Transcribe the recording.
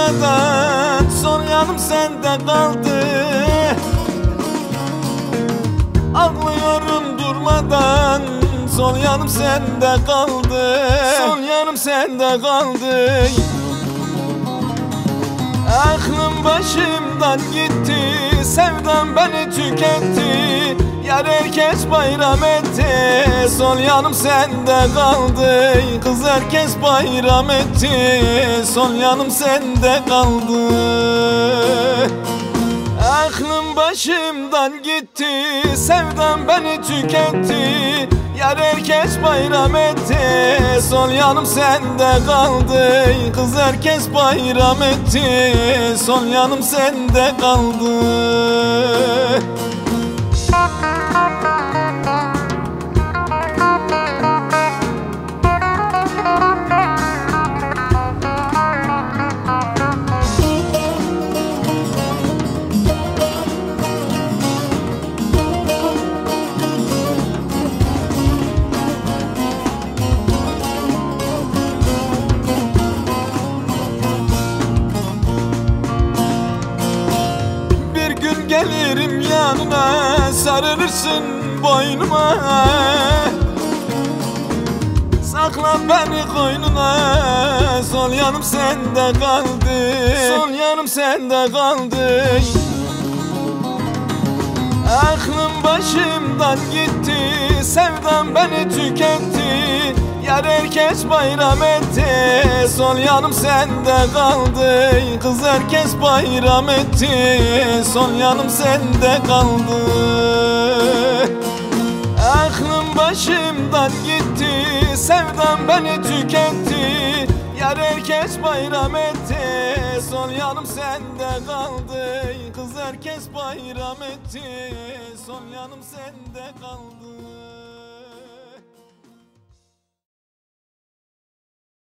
durmadan, sol yanım sende kaldı. Ağlıyorum durmadan, sol yanım sende kaldı. Sol yanım sende kaldı. Aklım başımdan gitti, sevdam beni tüketti. Yar herkes bayram etti, sol yanım sende kaldı. Kız herkes bayram etti, sol yanım sende kaldı. Aklım başımdan gitti, sevdam beni tüketti. Yar herkes bayram etti, sol yanım sende kaldı. Kız herkes bayram etti, sol yanım sende kaldı. Gelirim yanına, sarılırsın boynuma. Sakla beni koynuna, sol yanım sende kaldı. Sol yanım sende kaldı. Aklım başımdan gitti, sevdam beni tüketti. Yar herkes bayram etti, sol yanım sende kaldı. Kız herkes bayram etti, sol yanım sende kaldı. Aklım başımdan gitti, sevdam beni tüketti. Yar herkes bayram etti, sol yanım sende kaldı. Kız herkes bayram etti, sol yanım sende kaldı.